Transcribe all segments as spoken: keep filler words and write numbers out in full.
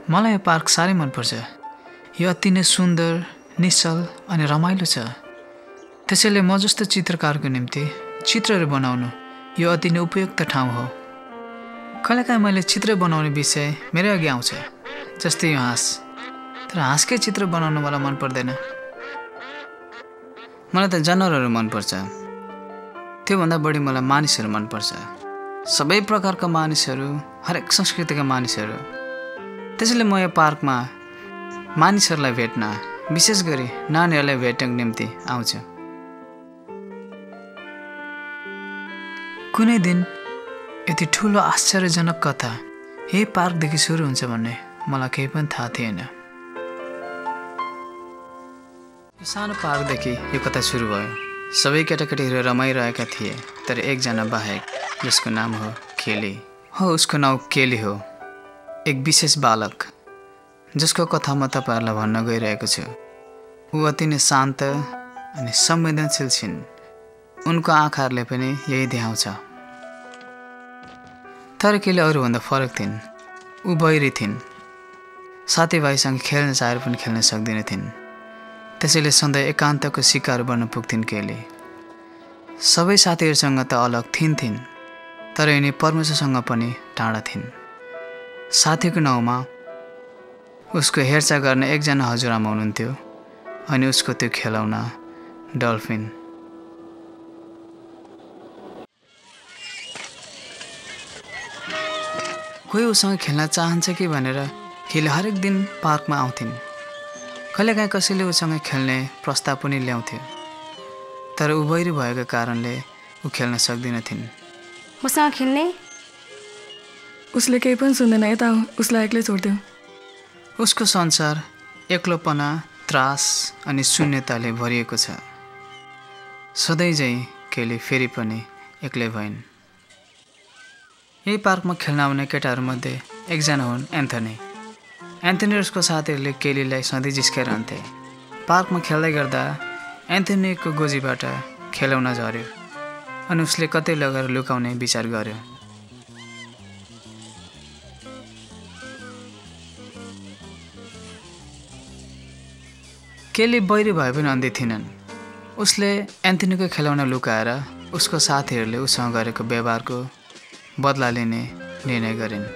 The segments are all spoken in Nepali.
मलाई यो पार्क साह्रै मनपर्छ। यो अति नै सुन्दर, निश्चल अनि रमाइलो छ। त्यसैले म जस्तो चित्रकारको निम्ति चित्रहरू बनाउनु यो अति नै उपयुक्त ठाउँ हो। कहिलेकाहीँ मैले चित्र बनाउने विषय मेरै अघि आउँछ, जस्तै यो हाँस। तर हाँसकै चित्र बनाउनु मलाई मन पर्दैन। मलाई त जनावरहरू मनपर्छ। त्योभन्दा बढी मलाई मानिसहरू मनपर्छ। सबै प्रकारका मानिसहरू, हरेक संस्कृतिका मानिसहरू। त्यसैले म यो पार्कमा मानिसहरूलाई भेट्न, विशेष गरी नानीहरूलाई भेट्नको निम्ति आउँछु। कुनै दिन यति ठुलो आश्चर्यजनक कथा यही पार्कदेखि सुरु हुन्छ भन्ने मलाई केही पनि थाहा थिएन। यो सानो पार्कदेखि यो कथा सुरु भयो। सबै केटाकेटीहरू रमाइरहेका थिए, तर एकजना बाहेक, जसको नाम हो केली। हो, उसको नाउँ केली हो। एक विशेष बालक जसको कथा म तपाईँहरूलाई भन्न गइरहेको छु। ऊ अति नै शान्त अनि संवेदनशील छिन्। उनको आँखाहरूले पनि यही देखाउँछ। तर केली अरूभन्दा फरक थिइन्। ऊ बहिरी थिइन्। साथीभाइसँग खेल्न चाहेर पनि खेल्न सक्दिन थिइन्। त्यसैले सधैँ एकान्तको शिकार बन्न पुग्थिन् केली। सबै साथीहरूसँग त अलग थिइन् थिइन् तर यिनी परमेश्वरसँग पनि टाढा थिइन्। साथीको नाउँमा उसको हेरचाह गर्ने एकजना हजुरआमा हुनुहुन्थ्यो अनि उसको त्यो खेलौना डल्फिन। कोही उसँग खेल्न चाहन्छ कि भनेर केली हरेक दिन पार्कमा आउँथिन्। कहिलेकाहीँ कसैले उसँग खेल्ने प्रस्ताव पनि ल्याउँथ्यो, तर ऊ बहिरी भएको कारणले ऊ खेल्न सक्दिन थिइन्। मसँग खेल्ने? उसले केही पनि सुन्दैन, यता उसलाई एक्लै छोड्थ्यो। उसको संसार एक्लोपना, त्रास अनि शून्यताले भरिएको छ। सधैँ झैँ केली फेरि पनि एक्लै भइन्। यही पार्कमा खेल्न आउने केटाहरूमध्ये एकजना हुन् एन्थनी। एन्थनी र उसको साथीहरूले केलीलाई सधैँ जिस्काइरहन्थे। पार्कमा खेल्दै गर्दा एन्थनीको गोजीबाट खेलौना झऱ्यो अनि उसले कतै लगेर लुकाउने विचार गर्यो। केली बहिरी भए पनि अन्धी थिएनन्। उसले एन्थनीको खेलौना लुकाएर उसको साथीहरूले उसँग गरेको व्यवहारको बदला लिने निर्णय गरिन्।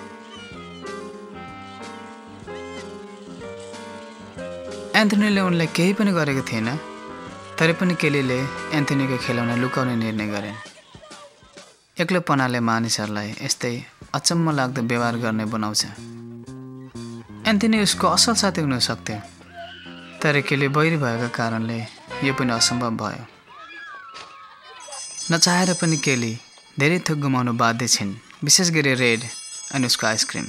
एन्थनीले उनलाई केही पनि गरेको थिएन, तरै पनि केलीले एन्थनीको खेलौना लुकाउने निर्णय गरिन्। एक्लोपनाले मानिसहरूलाई यस्तै अचम्म लाग्दो व्यवहार गर्ने बनाउँछ। एन्थनी उसको असल साथी हुन सक्थ्यो, तर केली बहिरी भएको कारणले यो पनि असम्भव भयो। नचाहेर पनि केली धेरै थोक गुमाउनु बाध्य छिन्, विशेष गरी रेड अनि उसको आइसक्रिम।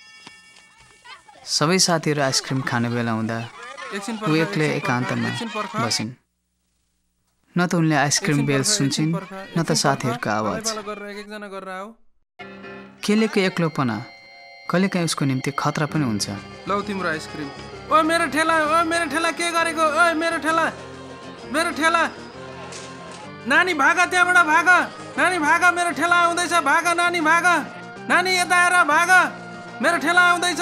सबै साथीहरू आइसक्रिम खाने बेला हुँदा ऊ एक्लै एकान्तमा बसिन्। न त उनले आइसक्रिम बेल सुन्छिन् न त साथीहरूको आवाज। केलीको एक्लोपना कहिलेकाहीँ उसको निम्ति खतरा पनि हुन्छ। लौ तिम्रो आइसक्रिम। ओ मेरो ठेला, ओ मेरो ठेला के गरेको? ओ मेरो ठेला, मेरो ठेला। नानी भागा, त्यहाँबाट भागा। नानी भागा, मेरो ठेला आउँदैछ। भागा नानी, भागा। नानी यता आएर भागा, मेरो ठेला आउँदैछ।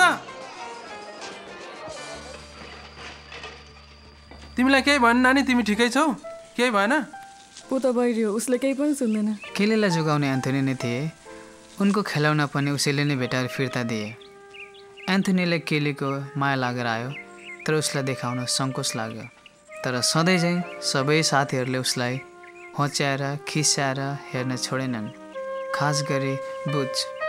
तिमीलाई केही भएन नानी? तिमी ठिकै छौ? केही भएन? ऊ त बहिरी हो, उसले केही पनि सुन्दैन। केलीलाई जोगाउने एन्थनी नै थिए। उनको खेलौना पनि उसैले नै भेटाएर फिर्ता दिए। एन्थनीले केलीको माया लागेर आयो, तर उसलाई देखाउन सङ्कोच लाग्यो। तर सधैँ चाहिँ सबै साथीहरूले उसलाई होच्याएर खिस्याएर हेर्न छोडेनन्, खास गरी बुझ।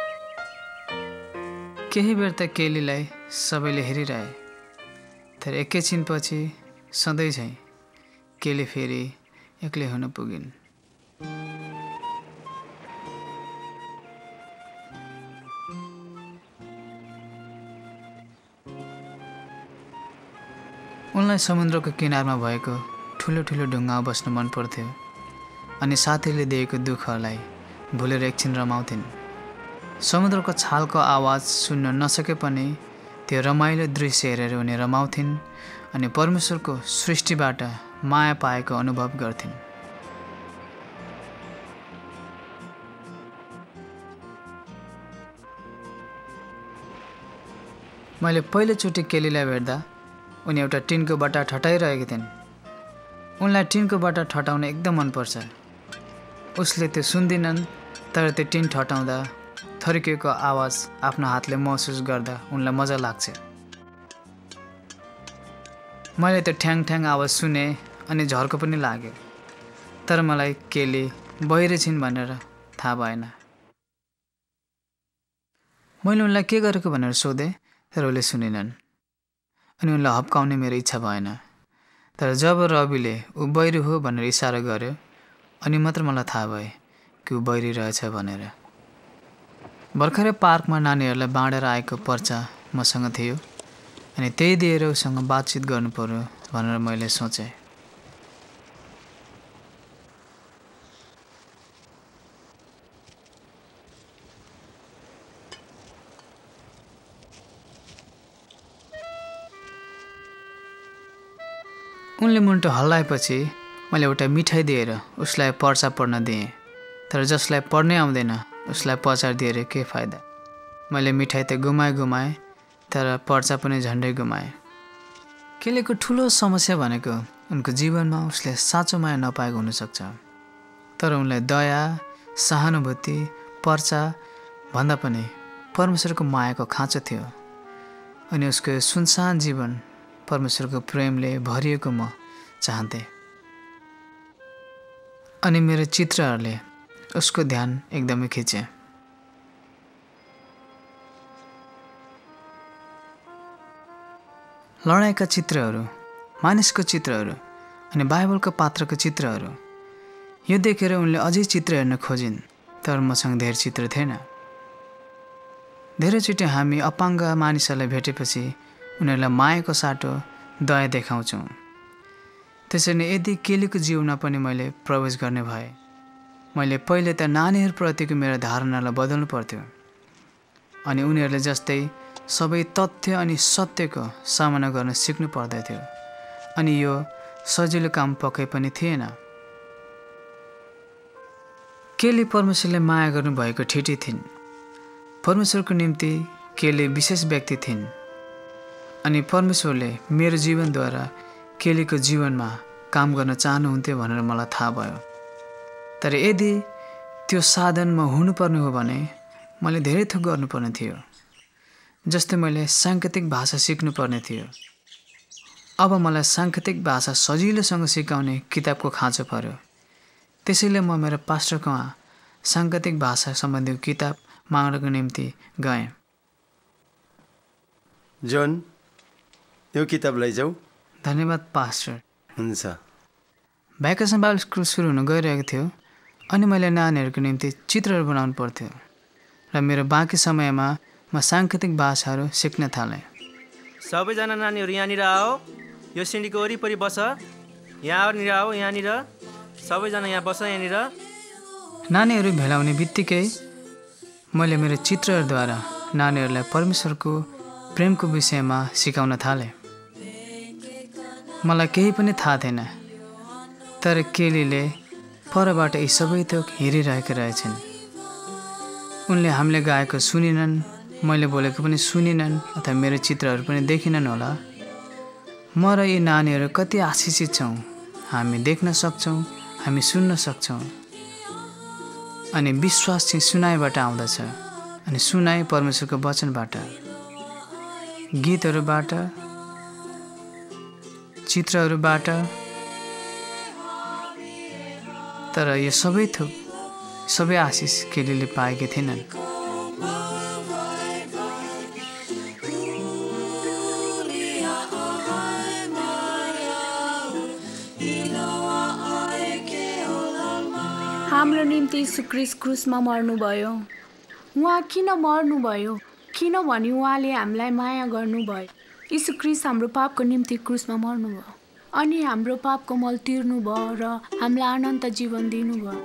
केही बेर त केलीलाई सबैले हेरिरहे, तर एकैछिनपछि सधैँ चाहिँ केली फेरि एक्लै हुन पुगिन्। उनलाई समुद्रको किनारमा भएको ठुलो ठुलो ढुङ्गामा बस्नु मन पर्थ्यो अनि साथीले दिएको दुःखलाई भुलेर एकछिन रमाउँथिन्। समुद्रको छालको आवाज सुन्न नसके पनि त्यो रमाइलो दृश्य हेरेर उनी रमाउँथिन् अनि परमेश्वरको सृष्टिबाट माया पाएको अनुभव गर्थिन्। मैले पहिलोचोटि केलीलाई भेट्दा उनी एउटा टिनको बट्टा ठटाइरहेकी थिइन्। उनलाई टिनको बट्टा ठटाउन एकदम मनपर्छ। उसले त्यो सुन्दिनन्, तर त्यो टिन ठटाउँदा थर्किएको आवाज आफ्नो हातले महसुस गर्दा उनलाई मजा लाग्छ। मैले त्यो ठ्याङ ठ्याङ आवाज सुने अनि झर्को पनि लाग्यो, तर मलाई केली बाहिर छिन् भनेर थाहा भएन। मैले उनलाई के गरेको भनेर सोधेँ, तर उसले सुनेनन् अनि उनलाई हप्काउने मेरो इच्छा भएन। तर जब रविले ऊ बहिरी हो भनेर इसारा गर्यो अनि मात्र मलाई थाहा भयो कि ऊ बहिरी रहेछ भनेर। भर्खरै पार्कमा नानीहरूलाई बाँडेर आएको पर्चा मसँग थियो अनि त्यही दिएर उसँग बातचित गर्नु पर्यो भनेर मैले सोचेँ। उनले मुन्टो हल्लाएपछि मैले एउटा मिठाई दिएर उसलाई पर्चा पढ्न दिएँ, तर जसलाई पढ्नै आउँदैन उसलाई पचार दिएर के फाइदा। मैले मिठाई त गुमाएँ गुमाएँ तर पर्चा पनि झन्डै गुमाएँ। केलीको ठुलो समस्या भनेको उनको जीवनमा उसले साँचो माया नपाएको हुनसक्छ, तर उनलाई दया, सहानुभूति, पर्चा भन्दा पनि परमेश्वरको मायाको खाँचो थियो अनि उसको सुनसान जीवन परमेश्वरको प्रेमले भरिएको म चाहन्थे। अनि मेरो चित्रहरूले उसको ध्यान एकदमै खिचे। लडाइँका चित्रहरू, मानिसको चित्रहरू अनि बाइबलको पात्रको चित्रहरू, यो देखेर उनले अझै चित्र हेर्न खोजिन्, तर मसँग धेरै चित्र थिएन। धेरैचोटि हामी अपाङ्ग मानिसहरूलाई भेटेपछि उनीहरूलाई मायाको साटो दया देखाउँछौँ। त्यसरी नै यदि केलीको जीवनमा पनि मैले प्रवेश गर्ने भए, मैले पहिले त नानीहरूप्रतिको मेरो धारणालाई बदल्नु पर्थ्यो अनि उनीहरूले जस्तै सबै तथ्य अनि सत्यको सामना गर्न सिक्नु पर्दथ्यो अनि यो सजिलो काम पक्कै पनि थिएन। केली परमेश्वरले माया गर्नुभएको ठिटी थिइन्। परमेश्वरको निम्ति केली विशेष व्यक्ति थिइन् अनि परमेश्वरले मेरो जीवनद्वारा केलीको जीवनमा काम गर्न चाहनुहुन्थ्यो भनेर मलाई थाहा भयो। तर यदि त्यो साधन म हुनुपर्ने हो भने मैले धेरै थोक गर्नुपर्ने थियो। जस्तै मैले साङ्केतिक भाषा सिक्नुपर्ने थियो। अब मलाई साङ्केतिक भाषा सजिलोसँग सिकाउने किताबको खाँचो पर्यो। त्यसैले म मेरो पास्टरकोमा साङ्केतिक भाषा सम्बन्धी किताब माग्नको निम्ति गएँ। जोन, यो किताब लैजाऊ। धन्यवाद पास्टर। हुन्छ। भ्याकेसन बाइबल स्कुल सुरु हुन गइरहेको थियो अनि मैले नानीहरूको निम्ति चित्रहरू बनाउनु पर्थ्यो र मेरो बाँकी समयमा म साङ्केतिक भाषाहरू सिक्न थालेँ। सबैजना नानीहरू यहाँनिर आओ, यो सिँढीको वरिपरि बस। यहाँनिर आओ, यहाँनिर सबैजना यहाँ बस। यहाँनिर नानीहरू भेलाउने बित्तिकै मैले मेरो चित्रहरूद्वारा नानीहरूलाई परमेश्वरको प्रेमको विषयमा सिकाउन थालेँ। मलाई केही पनि थाहा थिएन, तर केलीले परबाट यी सबै थोक हेरिरहेका रहेछन्। उनले हामीले गाएको सुनिनन्, मैले बोलेको पनि सुनिनन् अथवा मेरो चित्रहरू पनि देखिनन् होला। म र यी नानीहरू कति आशिषित छौँ। हामी देख्न सक्छौँ, हामी सुन्न सक्छौँ अनि विश्वास चाहिँ सुनाइबाट आउँदछ अनि सुनाइ परमेश्वरको वचनबाट, गीतहरूबाट, चित्रहरूबाट। तर यो सबै थोक सबै आशिष केलीले पाएकी थिएनन्। हाम्रो निम्ति यीशु ख्रीष्ट क्रुसमा मर्नुभयो। उहाँ किन मर्नुभयो? किनभने उहाँले हामीलाई माया गर्नुभयो। यीशु ख्रीष्ट हाम्रो पापको निम्ति क्रुसमा मर्नुभयो अनि हाम्रो पापको मल तिर्नुभयो र हामीलाई अनन्त जीवन दिनुभयो।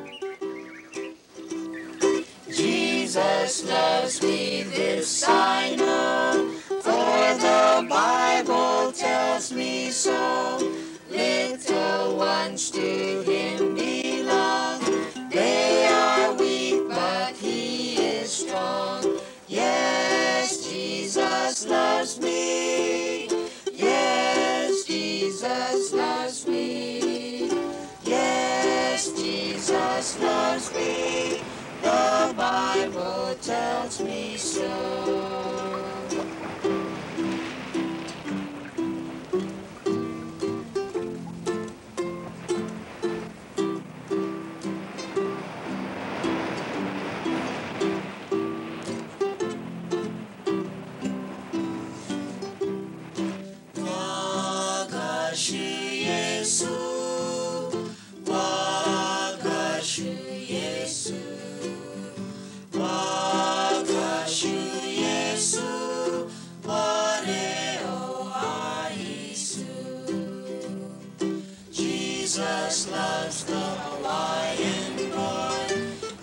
Jesus loves me, this I know, for the Bible tells me so. Little ones to him belong. They are weak, but he is strong. Yes, Jesus loves me. loves me. The Bible tells me so. Jesus loves the Hawaiian boy,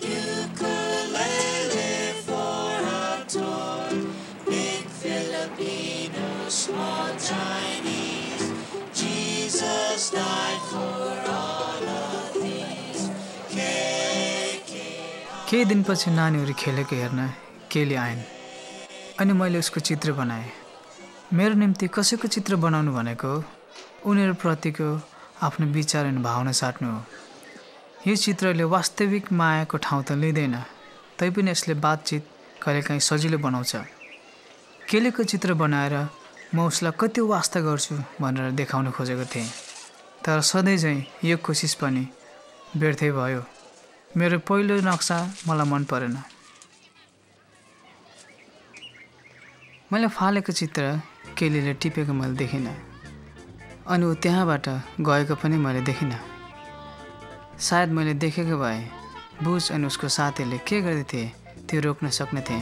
ukulele for a toy, big Filipino, small Chinese. Jesus died for all of these. केही दिनपछि नानीहरू खेलेको हेर्न केली आइन् अनि मैले उसको चित्र बनाएँ। मेरो निम्ति कसैको चित्र बनाउनु भनेको उनीहरूप्रतिको आफ्नो विचार अनि भावना साट्नु हो। यो चित्रले वास्तविक मायाको ठाउँ त लिँदैन, तैपनि यसले बातचित कहिलेकाहीँ सजिलो बनाउँछ। केलीको चित्र बनाएर म उसलाई कति वास्ता गर्छु भनेर देखाउन खोजेको थिएँ, तर सधैँ झैँ यो कोसिस पनि व्यर्थै भयो। मेरो पहिलो नक्सा मलाई मन परेन। मैले फालेको चित्र केलीले टिपेको मैले देखिनँ अनि ऊ त्यहाँबाट गएको पनि मैले देखिनँ। सायद मैले देखेको भए बुझ अनि उसको साथीले के गर्दै थिए त्यो रोक्न सक्ने थिएँ।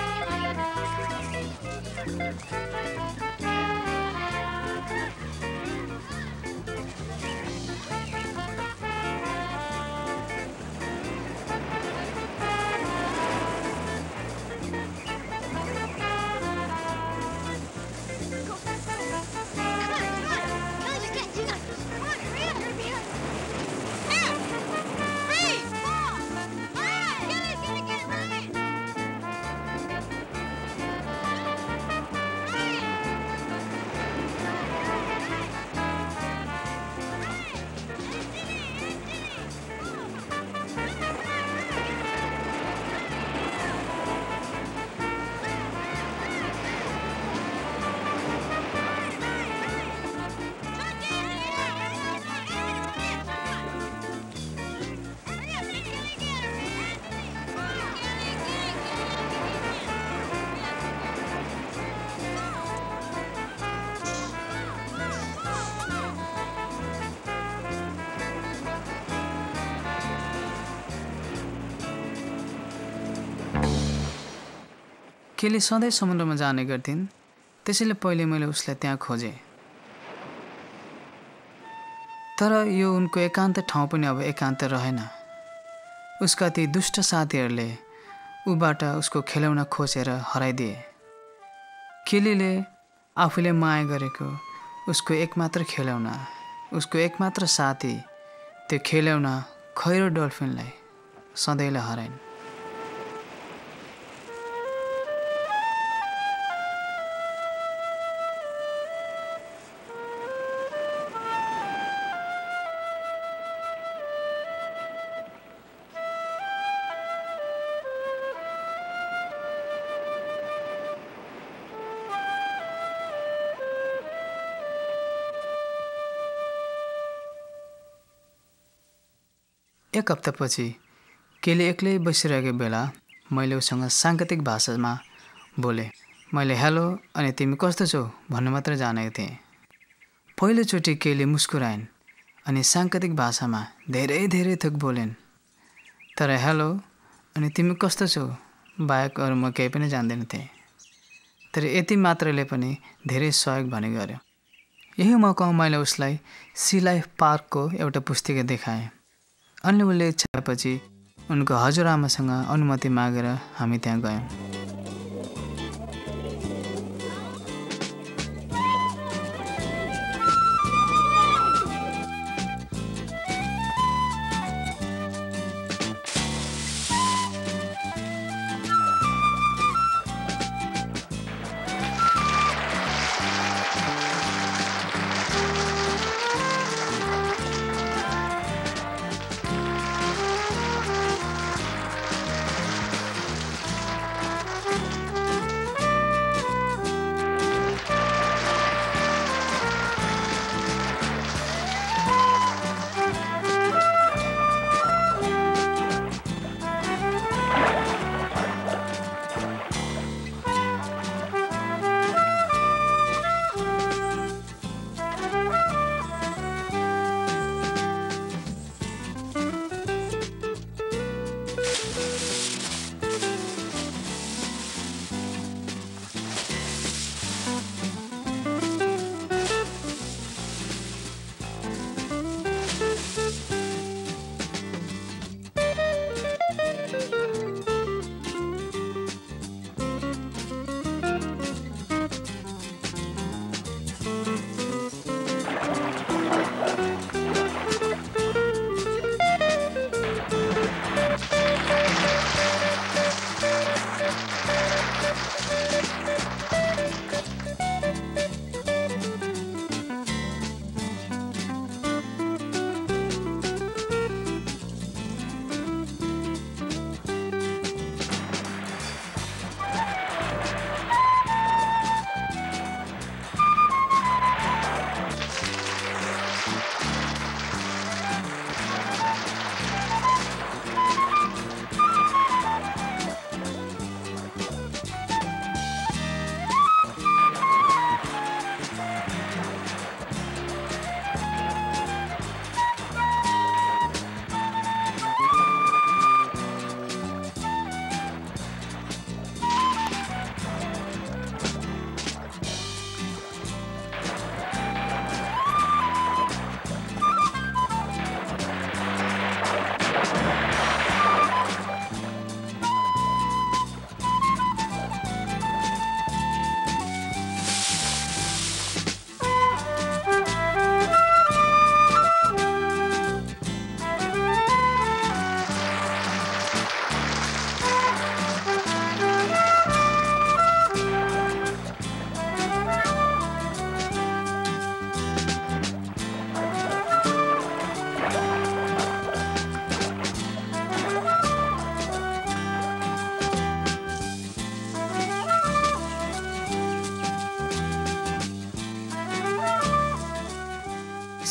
केली सधैँ समुद्रमा जाने गर्थिन्, त्यसैले पहिले मैले उसलाई त्यहाँ खोजेँ। तर यो उनको एकान्त ठाउँ पनि अब एकान्त रहेन। उसका ती दुष्ट साथीहरूले ऊबाट उसको खेलौना खोसेर हराइदिए। केलीले आफूले माया गरेको उसको एकमात्र खेलौना, उसको एकमात्र साथी, त्यो खेलौना खैरो डल्फिनलाई सधैँलाई हराइन्। एक हप्तापछि केली एक्लै बसिरहेको बेला मैले उसँग साङ्केतिक भाषामा बोलेँ। मैले हेलो अनि तिमी कस्तो छौ भन्नु मात्र जानेको थिएँ। पहिलोचोटि केली मुस्कुराइन् अनि साङ्केतिक भाषामा धेरै धेरै थोक बोलिन्। तर हेलो अनि तिमी कस्तो छौ बाहेक अरू म केही पनि जान्दैन थिएँ। तर यति मात्रले पनि धेरै सहयोग भने गर्यो। यही मौकामा मैले उसलाई सी लाइफ पार्कको एउटा पुस्तिका देखाएँ। अनि उसले छाएपछि उनको हजुरआमासँग अनुमति मागेर हामी त्यहाँ गयौँ।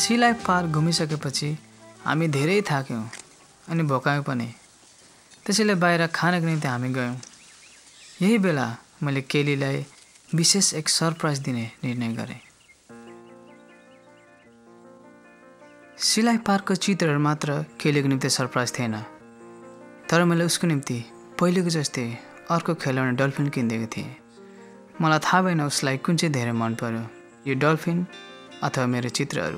सीलाई पार घुमिसकेपछि हामी धेरै थाक्यौँ अनि भोकायौँ पनि। त्यसैले बाहिर खानको निम्ति हामी गयौँ। यही बेला मैले केलीलाई विशेष एक सरप्राइज दिने निर्णय गरेँ। सीलाई पार्कको चित्रहरू मात्र केलीको निम्ति सरप्राइज थिएन, तर मैले उसको निम्ति पहिलेको जस्तै अर्को खेलाउने डल्फिन किनिदिएको थिएँ। मलाई थाहा भएन उसलाई कुन चाहिँ धेरै मन पर्यो, यो डल्फिन अथवा मेरो चित्रहरू।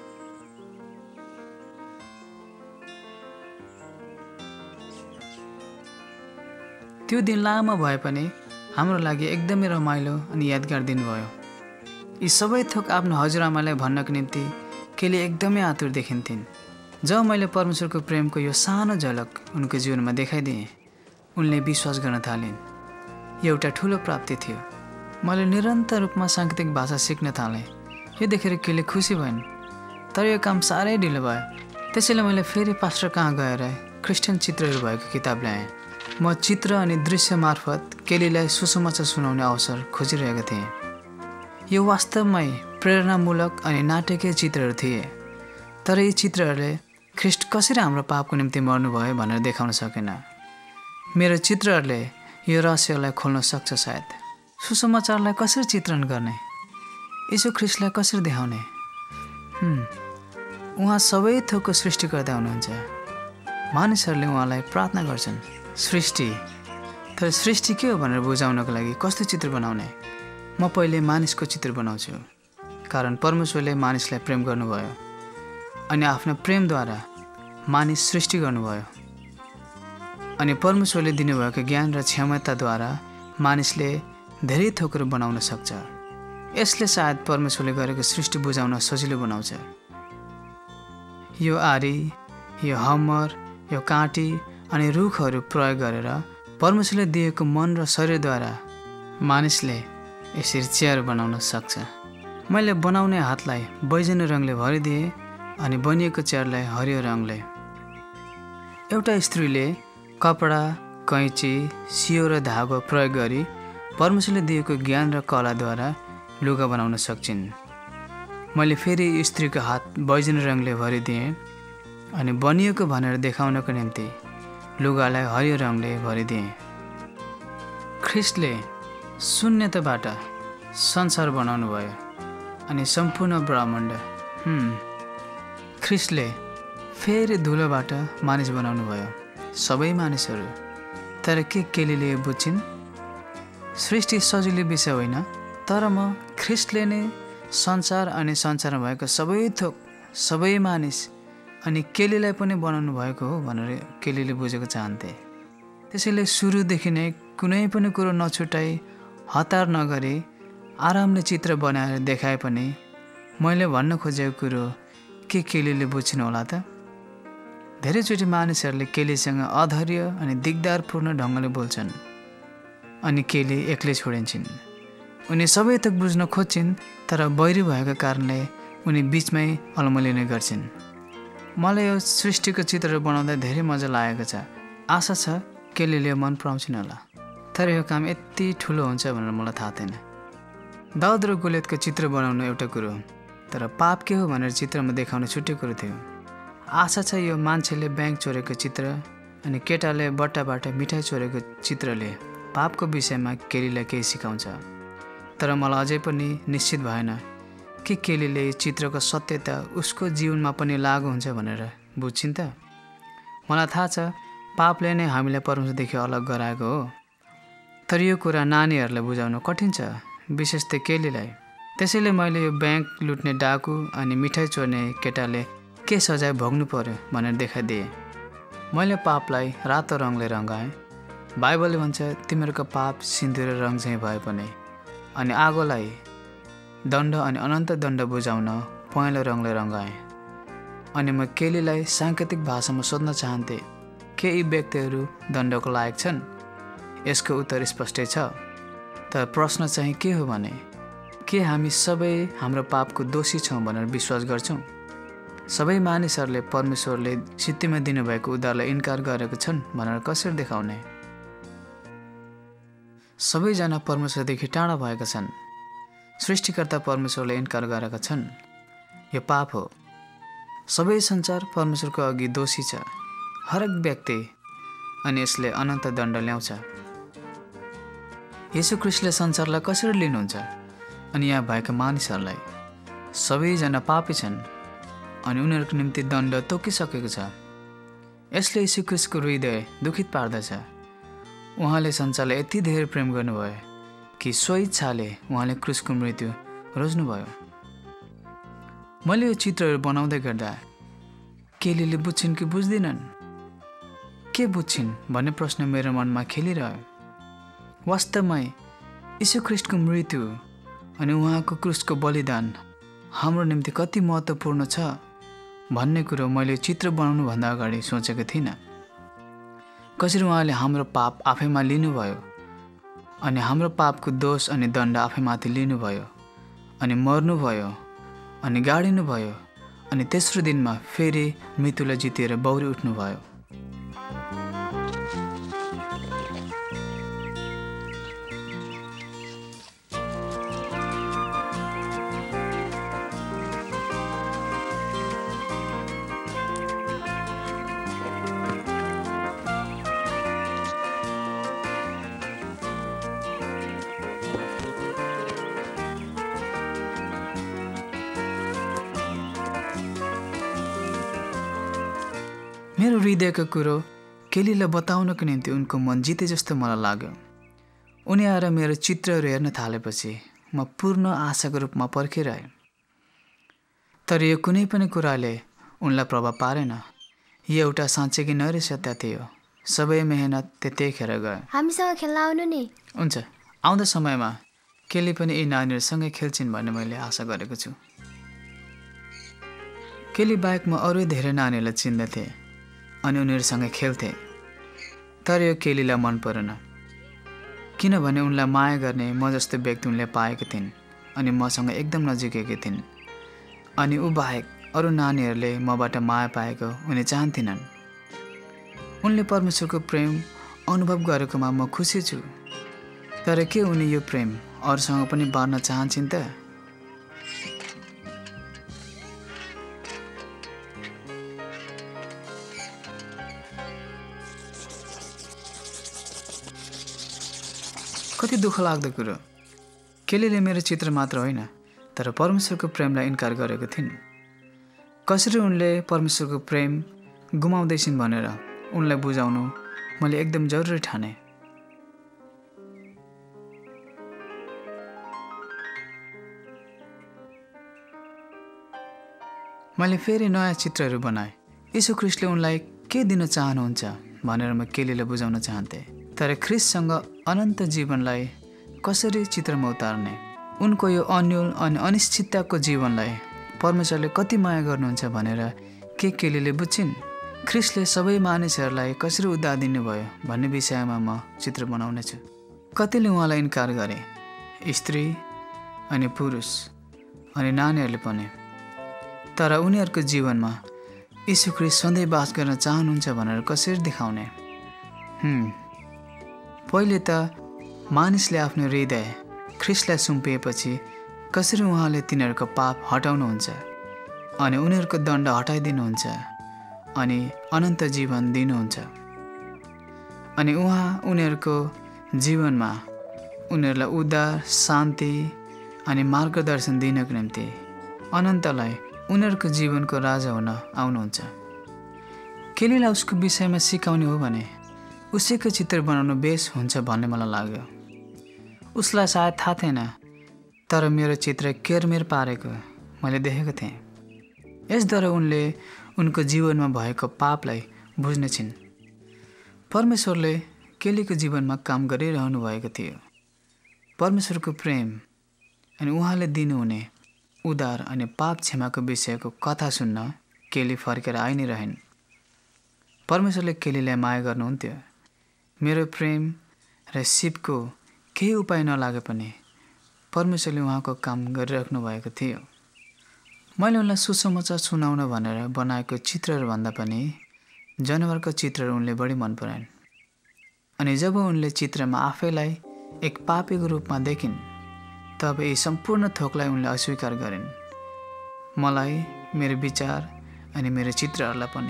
त्यो दिन लामो भए पनि हाम्रो लागि एकदमै रमाइलो अनि यादगार दिन भयो। यी सबै थोक आफ्नो हजुरआमालाई भन्नको निम्ति केली एकदमै आतुर देखिन्थिन्। जब मैले परमेश्वरको प्रेमको यो सानो झलक उनको जीवनमा देखाइदिएँ, उनले विश्वास गर्न थालिन्। यो एउटा ठुलो प्राप्ति थियो। मैले निरन्तर रूपमा साङ्गीतिक भाषा सिक्न थालेँ। यो देखेर केली खुसी भइन्, तर यो काम साह्रै ढिलो भयो। त्यसैले मैले फेरि पास्टर कहाँ गएर क्रिस्चियन चित्रहरू भएको किताब ल्याएँ। म चित्र अनि दृश्य मार्फत केलीलाई सुसमाचार सुनाउने अवसर खोजिरहेको थिएँ। यो वास्तवमै प्रेरणामूलक अनि नाटकीय चित्रहरू थिए, तर यी चित्रहरूले ख्रिस्ट कसरी हाम्रो पापको निम्ति मर्नुभयो भनेर देखाउन सकेन। मेरो चित्रहरूले यो रहस्यलाई खोल्न सक्छ। सायद सुसमाचारलाई कसरी चित्रण गर्ने, यीशु ख्रिस्टलाई कसरी देखाउने। उहाँ सबै थोकको सृष्टिकर्ता हुनुहुन्छ। मानिसहरूले उहाँलाई प्रार्थना गर्छन्, सृष्टि। तर सृष्टि के हो भनेर बुझाउनको लागि कस्तो चित्र बनाउने? म पहिले मानिसको चित्र बनाउँछु, कारण परमेश्वरले मानिसलाई प्रेम गर्नुभयो अनि आफ्नो प्रेमद्वारा मानिस सृष्टि गर्नुभयो। अनि परमेश्वरले दिनुभएको ज्ञान र क्षमताद्वारा मानिसले धेरै थोकहरू बनाउन सक्छ। यसले सायद परमेश्वरले गरेको सृष्टि बुझाउन सजिलो बनाउँछ। यो आरी, यो हमर, यो काँटी अनि रुखहरू प्रयोग गरेर परमेश्वरले दिएको मन र शरीरद्वारा मानिसले यसरी चेयर बनाउन सक्छ। मैले बनाउने हातलाई बैजनी रङले भरिदिएँ अनि बनिएको चेयरलाई हरियो रङले। एउटा स्त्रीले कपडा, कैँची, सियो र धागो प्रयोग गरी परमेश्वरले दिएको ज्ञान र कलाद्वारा लुगा बनाउन सक्छिन्। मैले फेरि स्त्रीको हात बैजनी रङले भरिदिएँ अनि बनिएको भनेर देखाउनको निम्ति लुगालाई हरियो रङले भरिदिएँ। ख्रिस्टले शून्यताबाट संसार बनाउनु भयो अनि सम्पूर्ण ब्रह्माण्ड। ख्रिस्टले फेरि धुलोबाट मानिस बनाउनु भयो, सबै मानिसहरू। तर के केलीले बुझ्छिन्? सृष्टि सजिलो विषय होइन, तर म ख्रिस्टले नै संसार अनि संसारमा भएको सबै थोक, सबै मानिस अनि केलीलाई पनि बनाउनु भएको हो भनेर केलीले बुझेको चाहन्थे। त्यसैले सुरुदेखि नै कुनै पनि कुरो नछुटाई, हतार नगरी आरामले चित्र बनाएर देखाए पनि मैले भन्न खोजेको कुरो के केलीले बुझ्छिन् होला त? धेरैचोटि मानिसहरूले केलीसँग अधर्य अनि दिगदारपूर्ण ढङ्गले बोल्छन् अनि केली एक्लै छोडिन्छन्। उनी सबै थोक बुझ्न खोज्छिन्, तर बैरी भएको कारणले उनी बिचमै अलमलिने गर्छिन्। मलाई यो सृष्टिको चित्रहरू बनाउँदा धेरै मजा लागेको छ। आशा छ केलीले मन पराउँछिन् होला, तर यो काम यति ठुलो हुन्छ भनेर मलाई थाहा थिएन। दाउद र गोलियतको चित्र बनाउनु एउटा कुरो, तर पाप के हो भनेर चित्रमा देखाउनु छुट्टै कुरो थियो। आशा छ यो मान्छेले ब्याङ्क चोरेको चित्र अनि केटाले बट्टाबाट मिठाई चोरेको चित्रले पापको विषयमा केलीलाई केही सिकाउँछ। तर मलाई अझै पनि निश्चित भएन कि केलीले चित्रको सत्यता उसको जीवनमा पनि लागु हुन्छ भनेर बुझ्छिन् त। मलाई थाहा छ पापले नै हामीलाई परमेश्वरदेखि अलग गराएको हो, तर यो कुरा नानीहरूलाई बुझाउन कठिन छ, विशेष त केलीलाई। त्यसैले मैले यो ब्याङ्क लुट्ने डाकु अनि मिठाई चोर्ने केटाले के सजाय भोग्नु पर्यो भनेर देखाइदिएँ। मैले पापलाई रातो रङले रङ्गाएँ। बाइबलले भन्छ तिमीहरूको पाप सिन्दुर रङ चाहिँ भए पनि, अनि आगोलाई दण्ड अनि अनन्त दण्ड बुझाउन पहेँलो रङले रङ्गाएँ। अनि म केलीलाई साङ्केतिक भाषामा सोध्न चाहन्थेँ, के यी व्यक्तिहरू दण्डको लायक छन्? यसको उत्तर स्पष्टै छ, तर प्रश्न चाहिँ के हो भने के हामी सबै हाम्रो पापको दोषी छौँ भनेर विश्वास गर्छौँ? सबै मानिसहरूले परमेश्वरले सिद्धिमा दिनुभएको उद्धारलाई इन्कार गरेको छन् भनेर कसरी देखाउने? सबैजना परमेश्वरदेखि टाढा भएका छन्। सृष्टिकर्ता परमेश्वरले इन्कार गरेका छन्। यो पाप हो। सबै संसार परमेश्वरको अघि दोषी छ, हरेक व्यक्ति, अनि यसले अनन्त दण्ड ल्याउँछ। येशू ख्रीष्टले संसारलाई कसरी लिनुहुन्छ अनि यहाँ भएका मानिसहरूलाई? सबैजना पापी छन् अनि उनीहरूको निम्ति दण्ड तोकिसकेको छ। यसले येशू ख्रीष्टको हृदय दुखित पार्दछ। उहाँले संसारलाई यति धेरै प्रेम गर्नुभयो कि स्वेच्छाले उहाँले क्रुसको मृत्यु रोज्नुभयो। मैले यो चित्रहरू बनाउँदै गर्दा केलीले बुझ्छिन् कि बुझ्दिनन्, के बुझ्छिन् भन्ने प्रश्न मेरो मनमा खेलिरह्यो। वास्तवमै यीशु ख्रीष्टको मृत्यु अनि उहाँको क्रुसको बलिदान हाम्रो निम्ति कति महत्त्वपूर्ण छ भन्ने कुरो मैले चित्र बनाउनुभन्दा अगाडि सोचेको थिइनँ। कसरी उहाँले हाम्रो पाप आफैमा लिनुभयो अनि हाम्रो पापको दोष अनि दण्ड आफैमाथि लिनुभयो अनि मर्नुभयो अनि गाडिनुभयो अनि तेस्रो दिनमा फेरि मृत्युलाई जितेर बौरी उठ्नुभयो। मेरो हृदयको कुरो केलीलाई बताउनको निम्ति उनको मन जिते जस्तो मलाई लाग्यो। उनी आएर मेरो चित्रहरू हेर्न थालेपछि म पूर्ण आशाको रूपमा पर्खिरहेँ। तर यो कुनै पनि कुराले उनलाई प्रभाव पारेन। यो एउटा साँच्चै नरी सत्य थियो। सबै मेहनत त्यतिखेर गयो। हामीसँग खेल्न आउनु नि। हुन्छ, आउँदो समयमा केली पनि यी नानीहरूसँगै खेल्छिन् भन्ने मैले आशा गरेको छु। केली बाहेक म अरू धेरै नानीहरूलाई चिन्दथे अनि उनीहरूसँग खेल्थे। तर यो केलीलाई मन परेन, किनभने उनलाई माया गर्ने म जस्तो व्यक्ति उनले पाएको थिइन् अनि मसँग एकदम नजिकेकी थिइन्। अनि ऊ बाहेक अरू नानीहरूले मबाट माया पाएको उनी चाहन्थिनन्। उनले परमेश्वरको प्रेम अनुभव गरेकोमा म खुसी छु। तर के उनी यो प्रेम अरूसँग पनि बाँड्न चाहन्छन् त? कति दुःख लाग्दो कुरो। केलीले मेरो चित्र मात्र होइन तर परमेश्वरको प्रेमलाई इन्कार गरेको थिइन्। कसरी उनले परमेश्वरको प्रेम गुमाउँदैछिन् भनेर उनलाई बुझाउनु मैले एकदम जरुरी ठाने। मैले फेरि नयाँ चित्रहरू बनाएँ। यीशु ख्रीष्टले उनलाई के दिन चाहनुहुन्छ भनेर म केलीलाई बुझाउन चाहन्थेँ। तर ख्रीष्टसँग अनन्त जीवनलाई कसरी चित्रमा उतार्ने? उनको यो अन्यल अनि अनिश्चितताको जीवनलाई परमेश्वरले कति माया गर्नुहुन्छ भनेर के केलीले बुझ्छिन्? ख्रीष्टले सबै मानिसहरूलाई कसरी उद्धार दिनुभयो भन्ने विषयमा म चित्र बनाउनेछु। कतिले उहाँलाई इन्कार गरे, स्त्री अनि पुरुष अनि नानीहरूले पनि। तर उनीहरूको जीवनमा यीशु ख्रीष्ट सधैँ बास गर्न चाहनुहुन्छ भनेर कसरी देखाउने? हुँ पहिले त मानिसले आफ्नो हृदय ख्रीष्टलाई सुम्पिएपछि कसरी उहाँले तिनीहरूको पाप हटाउनुहुन्छ अनि उनीहरूको दण्ड हटाइदिनुहुन्छ अनि अनन्त जीवन दिनुहुन्छ। अनि उहाँ उनीहरूको जीवनमा उनीहरूलाई उद्धार, शान्ति अनि मार्गदर्शन दिनको निम्ति अनन्तलाई उनीहरूको जीवनको राजा हुन आउनुहुन्छ। केलीलाई उसको विषयमा सिकाउने हो भने उसैको चित्र बनाउनु बेस हुन्छ भन्ने मलाई लाग्यो। उसलाई सायद थाहा थिएन, तर मेरो चित्र केरमेर पारेको मैले देखेको थिएँ। यसद्वारा उनले उनको जीवनमा भएको पापलाई बुझ्नेछिन्। परमेश्वरले केलीको जीवनमा काम गरिरहनु भएको थियो। परमेश्वरको प्रेम अनि उहाँले दिनुहुने उद्धार अनि पाप क्षमाको विषयको कथा सुन्न केली फर्केर आइ नै रहन्। परमेश्वरले केलीलाई माया गर्नुहुन्थ्यो। मेरो प्रेम र सिपको केही उपाय नलागे पनि परमेश्वरले उहाँको काम गरिराख्नु भएको थियो। मैले उनलाई सुसमाचार सुनाउन भनेर बनाएको चित्रहरूभन्दा पनि जनावरको चित्रहरू उनले बढी मन पराइन्। अनि जब उनले चित्रमा आफैलाई एक पापीको रूपमा देखिन् तब यी सम्पूर्ण थोकलाई उनले अस्वीकार गरिन्। मलाई, मेरो विचार अनि मेरो चित्रहरूलाई पनि।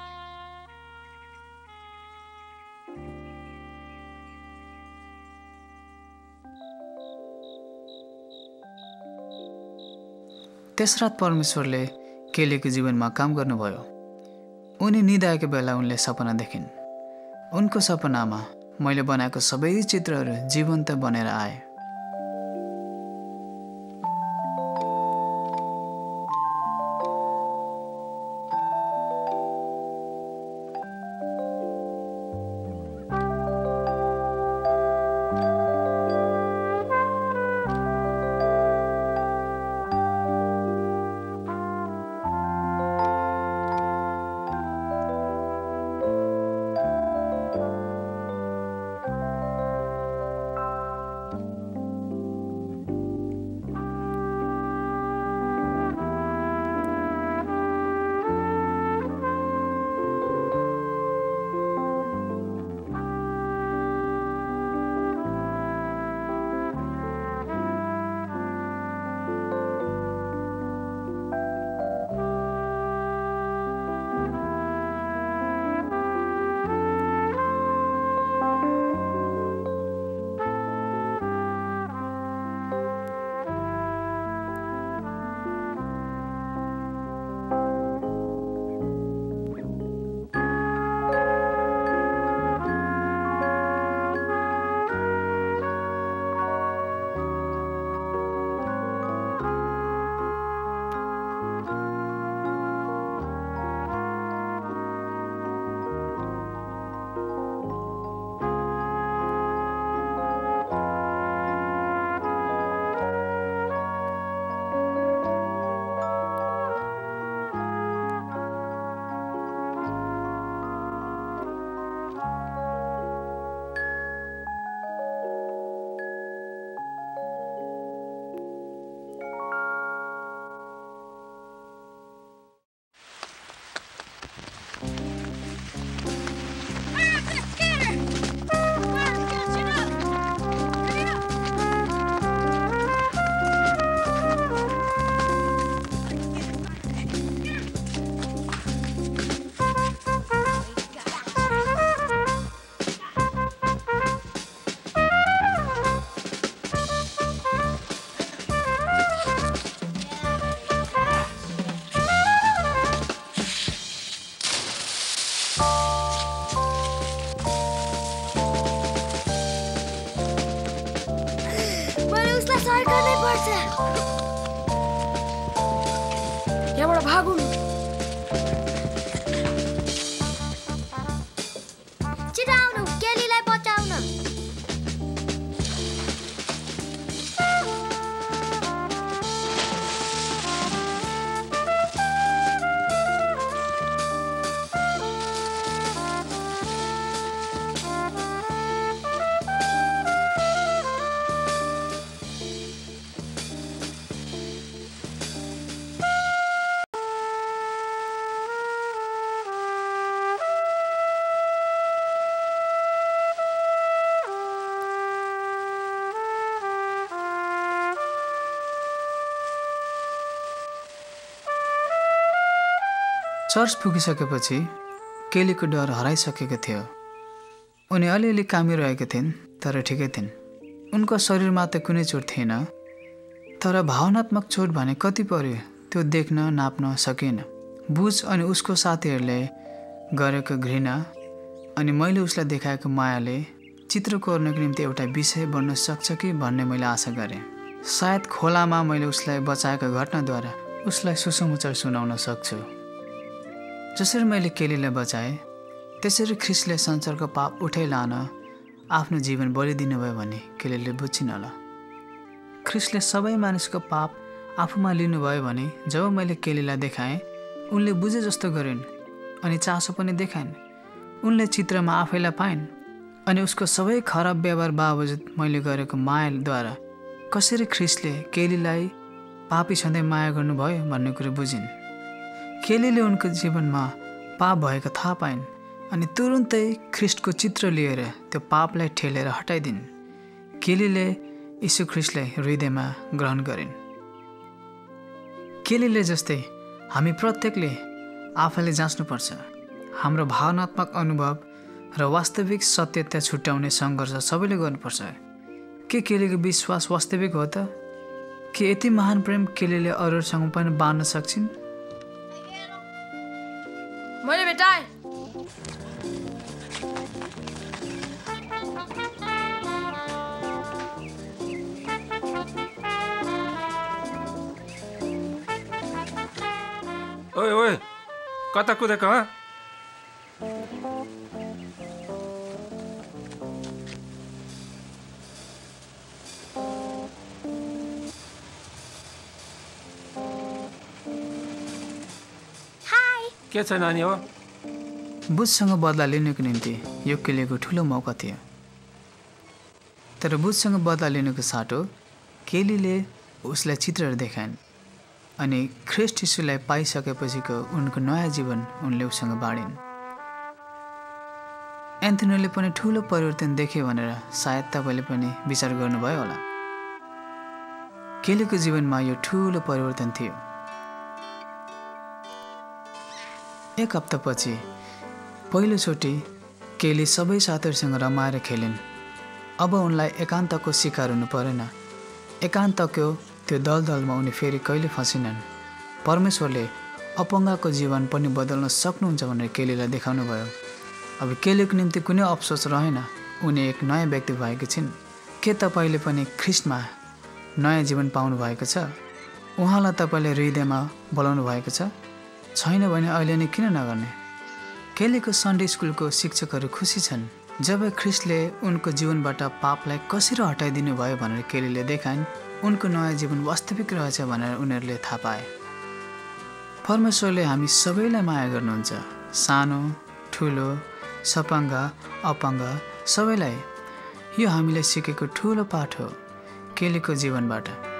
त्यस रात परमेश्वरले केलीको जीवनमा काम गर्नुभयो। उनी निदाएको बेला उनले सपना देखिन्। उनको सपनामा मैले बनाएको सबै चित्रहरू जीवन्त बनेर आए। यहाँबाट भागौँ। छिटो आउनु, केलीलाई बचाउन। चर्च पुगिसकेपछि केलीको डर हराइसकेको थियो। उनी अलिअलि कामिरहेका थिइन्, तर ठिकै थिइन्। उनको शरीरमा त कुनै चोट थिएन, तर भावनात्मक चोट भने कति पर्यो त्यो देख्न नाप्न सकिएन। बुझ अनि उसको साथीहरूले गरेको घृणा अनि मैले उसलाई देखाएको मायाले चित्र कोर्नको निम्ति एउटा विषय बन्न सक्छ कि भन्ने मैले आशा गरेँ। सायद खोलामा मैले उसलाई बचाएको घटनाद्वारा उसलाई सुसमाचार सुनाउन सक्छु। जसरी मैले केलीलाई बचाएँ त्यसरी ख्रिस्टले संसारको पाप उठाइ लान आफ्नो जीवन बलिदिनु भयो भने केलीले बुझ्छिन् होला। ख्रिस्टले सबै मानिसको पाप आफूमा लिनुभयो भने जब मैले केलीलाई देखाएँ उनले बुझे जस्तो गरिन् अनि चासो पनि देखाइन्। उनले चित्रमा आफैलाई पाइन् अनि उसको सबै खराब व्यवहार बावजुद मैले गरेको मायाद्वारा कसरी ख्रिस्टले केलीलाई पापी सधैँ माया गर्नुभयो भन्ने कुरो बुझिन्। केलीले उनको जीवनमा पाप भएको थाहा पाइन् अनि तुरुन्तै ख्रिस्टको चित्र लिएर त्यो पापलाई ठेलेर हटाइदिन्। केलीले यीशु ख्रिस्टलाई हृदयमा ग्रहण गरिन्। केलीले जस्तै हामी प्रत्येकले आफैले जाँच्नुपर्छ। हाम्रो भावनात्मक अनुभव र वास्तविक सत्यता छुट्याउने सङ्घर्ष सबैले गर्नुपर्छ। के केलीको विश्वास वास्तविक हो त? के यति महान प्रेम केलीले अरूहरूसँग पनि बाँड्न सक्छिन्? मैले भेटाएँ। ओए ओए कता कुदेको हँ? के छ नानी हो? बुझसँग बदला लिनुको निम्ति यो केलीको ठुलो मौका थियो। तर बुझसँग बदला लिनुको साटो केलीले उसलाई चित्रहरू देखाइन् अनि ख्रिस्ट यीशुलाई पाइसकेपछिको उनको नयाँ जीवन उनले उसँग बाँडिन्। एन्थोनीले पनि ठुलो परिवर्तन देख्यो भनेर सायद तपाईँले पनि विचार गर्नुभयो होला। केलीको जीवनमा यो ठुलो परिवर्तन थियो। एक हप्तापछि पहिलोचोटि केली सबै साथीहरूसँग रमाएर खेलिन्। अब उनलाई एकान्तको शिकार हुनु परेन। एकान्तको त्यो दलदलमा उनी फेरि कहिले फसिनन्। परमेश्वरले अपङ्गको जीवन पनि बदल्न सक्नुहुन्छ भनेर केलीलाई देखाउनु भयो। अब केलीको निम्ति कुनै अफसोस रहेन। उनी एक नयाँ व्यक्ति भएकी छिन्। के तपाईँले पनि ख्रिस्टमा नयाँ जीवन पाउनु भएको छ? उहाँलाई तपाईँले हृदयमा बोलाउनु भएको छ? छैन भने अहिले नै किन नगर्ने? केलीको सन्डे स्कुलको शिक्षकहरू खुसी छन् जब ख्रिस्टले उनको जीवनबाट पापलाई कसरी हटाइदिनु भयो भनेर केलीले देखाइन्। उनको नयाँ जीवन वास्तविक रहेछ भनेर उनीहरूले थाहा पाए। परमेश्वरले हामी सबैलाई माया गर्नुहुन्छ, सानो ठुलो, सपाङ्ग अपाङ्ग सबैलाई। यो हामीले सिकेको ठुलो पाठ हो केलीको जीवनबाट।